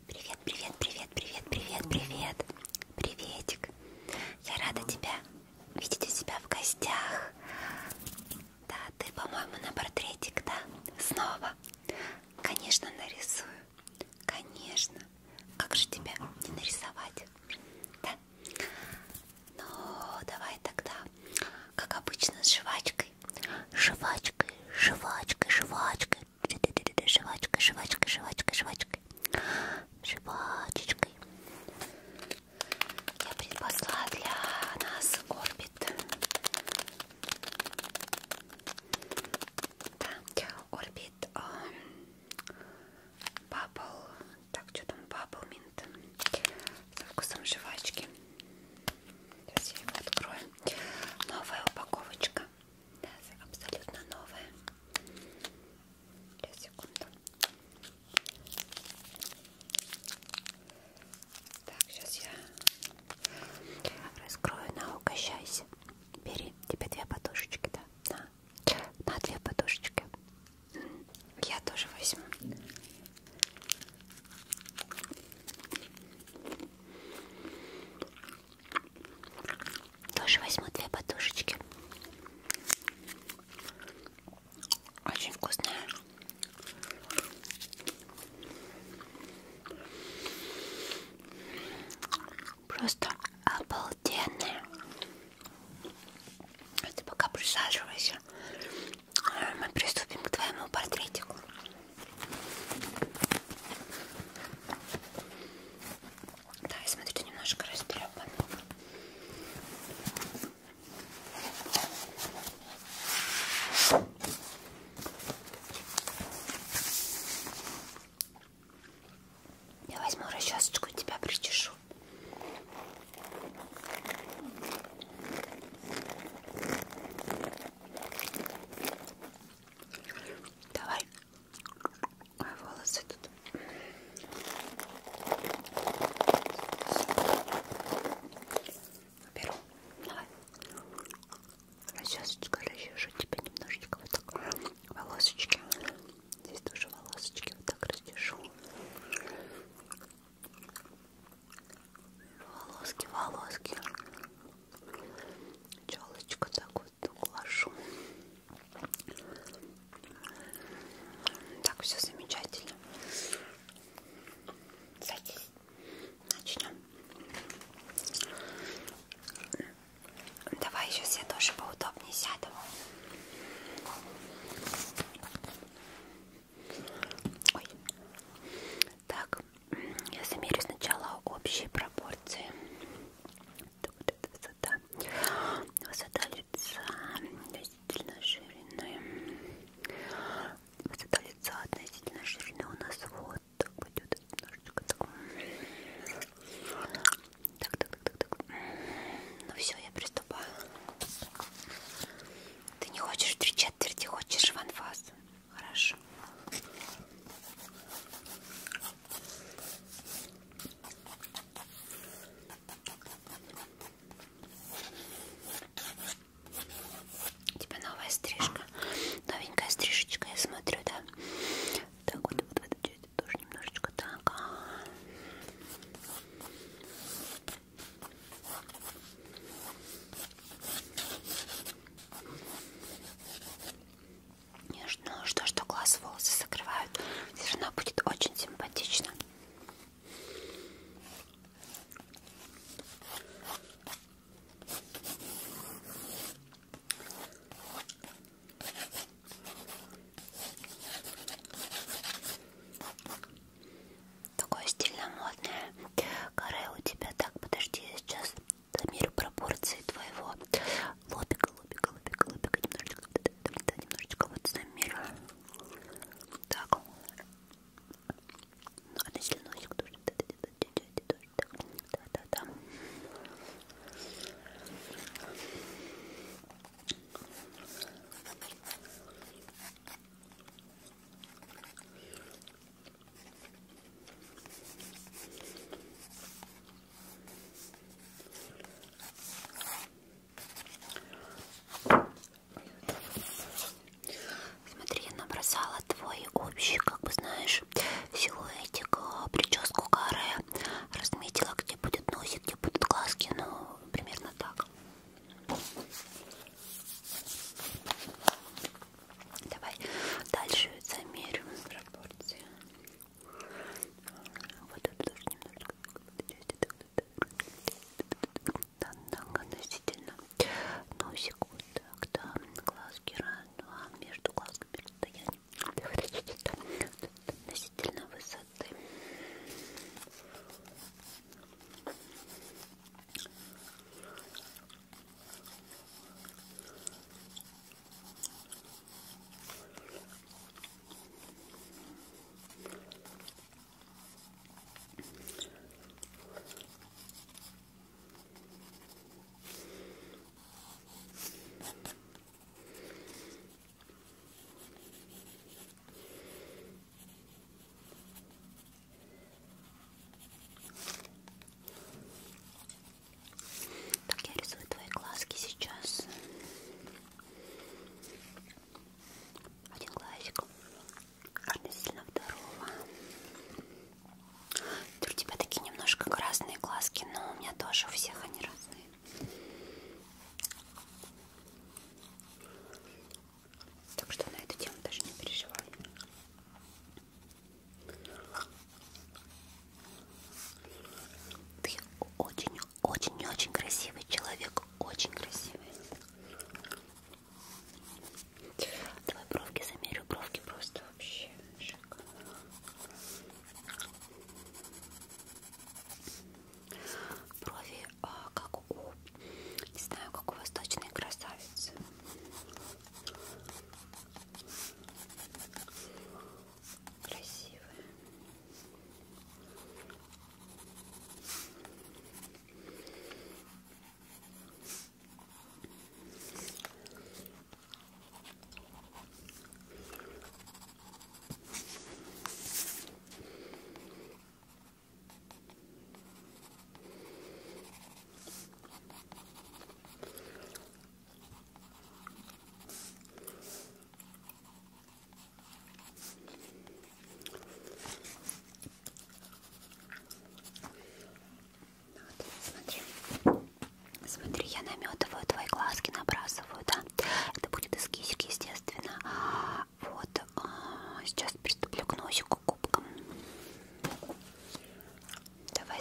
Привет, привет, привет, привет, привет, привет. Приветик. Я рада тебя видеть у себя в гостях. Да, ты, по-моему, на портретик, да? Снова. Конечно, нарисую. Конечно. Как же тебя не нарисовать? Да? Ну, давай тогда, как обычно, с жвачкой. Жвачкой, жвачкой, жвачкой. Жвачкой, жвачкой, жвачкой, жвачкой. Жвачечкой. Я припасла для нас Орбит. Да, Орбит Bubble. Так, что там? Bubble Mint. Со вкусом жвачки. Сейчас я его открою. Новая упаковочка. Да, абсолютно новая. Сейчас, секунду. Так, сейчас я раскрою, на, угощайся. Бери, тебе 2 подушечки, да? На 2 подушечки. Я тоже возьму. Тоже возьму 2 подушечки. Очень вкусная. Просто обалденная. Ты пока присаживайся. Мы приступим к твоему портретику. Да, я смотрю, ты немножко растрепан. Я возьму расчесочку и тебя причешу. Давай. Ой, волосы тут. Беру. Давай. Расчесочка, расчешу тебя немножечко вот так. Волосочки. Здесь тоже волосочки вот так расчешу.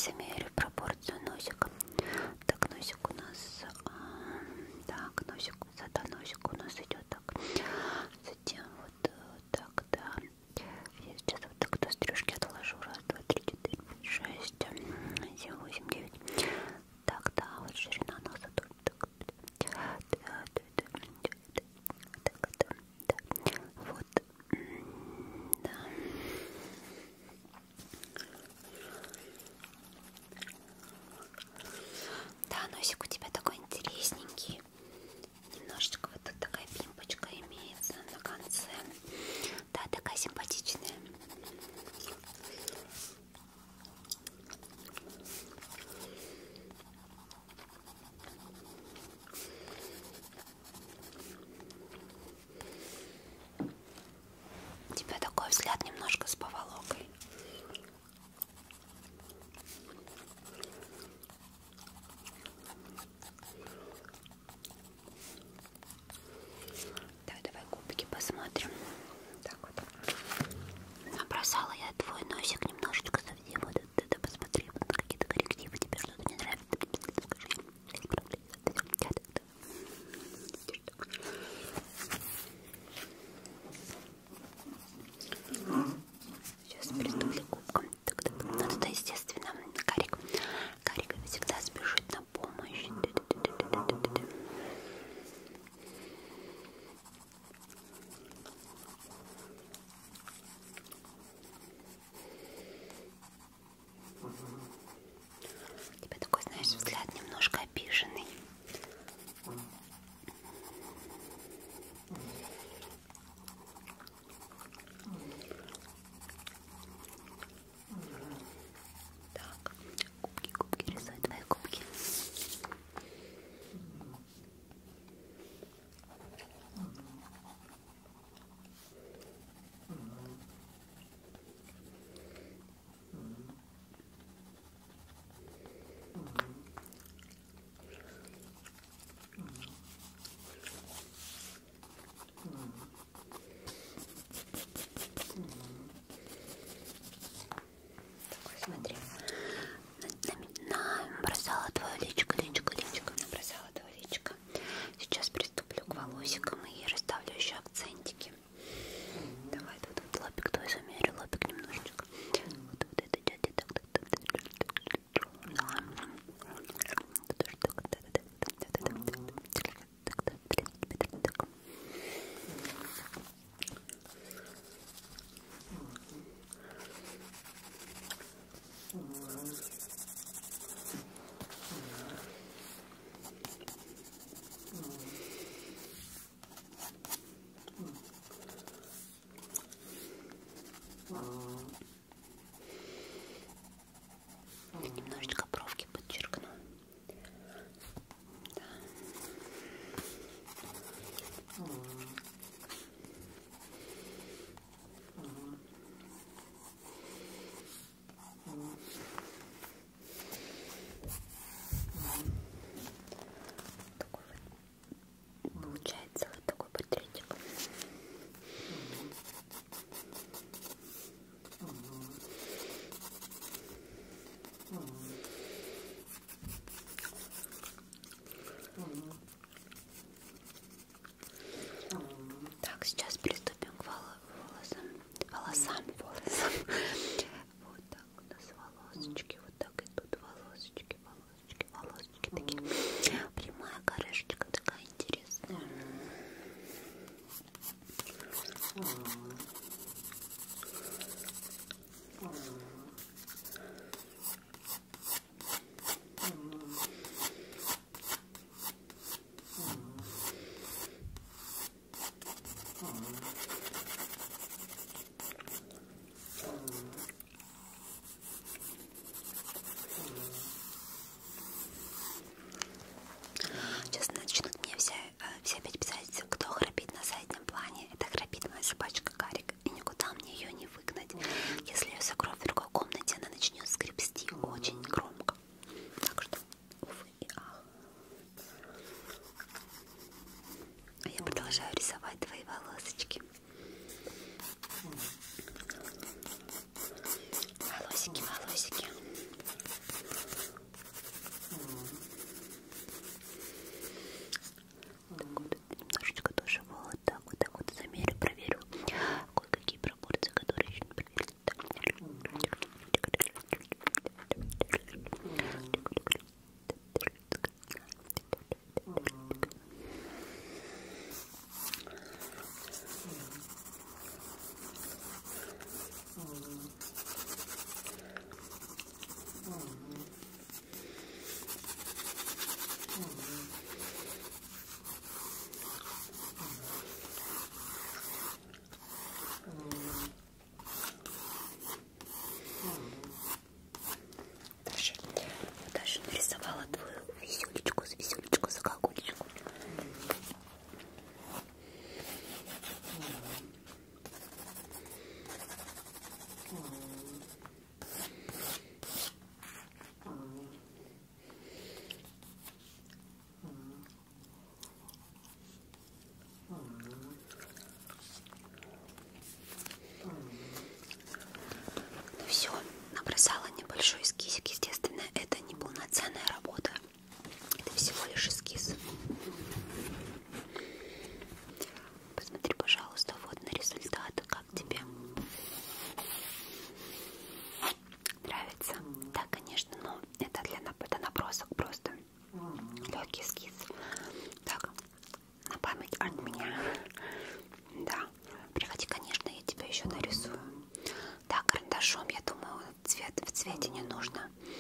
замерю пропорцию носика. Так, носик у нас, так, носик, высота носика у нас идет так. Затем вот так, да. Я сейчас вот так до стрижки отложу. Раз, два, три, четыре, пять, шесть, семь, восемь, девять. Так, да, вот ширина носа тут. Так, вот, да. Да, носик у тебя такой интересненький. Немножечко вот тут такая пимпочка имеется на конце. Да, такая симпатичная. У тебя такой взгляд немножко с поволокой. Так, давай губки посмотрим. Так вот. Набросала я твой носик немножечко совсем. Вот это посмотри, вот какие-то коррективы. Тебе что-то не нравится? Скажи. Сейчас приступлю к губкам. Ну, это естественно. Карик всегда спешит на помощь. У тебя такой, знаешь, взгляд немножко обиженный. Так, губки, рисуй твои губки. Такой, смотри. Набросала твое личико. Набросала твое личико. Сейчас приступлю к волосикам и расставлю еще акцентики. Давай тут вот лобик твой замерю, лобик немножечко. Вот это дядя так. Немножечко бровки подчеркну. Да. Такой вот получается вот такой портретик. Так, сейчас приступим к волосам. Вот так у нас волосочки, вот так идут волосочки такие. Прямая корешечка такая интересная. свете не нужно.